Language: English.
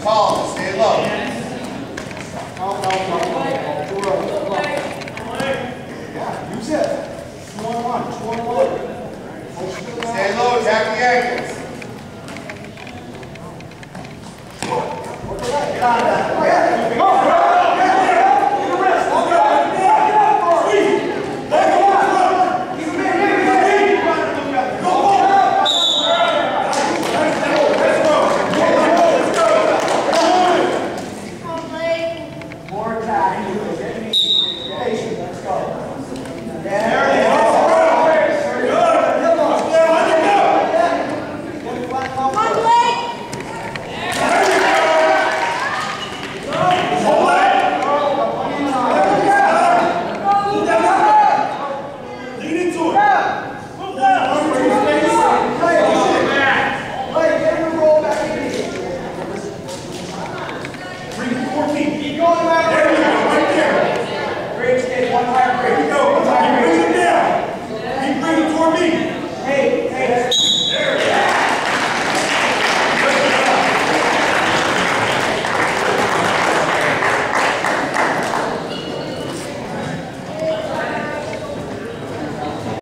Collins, stay low. No. Too early. Yeah, use it. 2-on-1. Stay low, attack the ankles.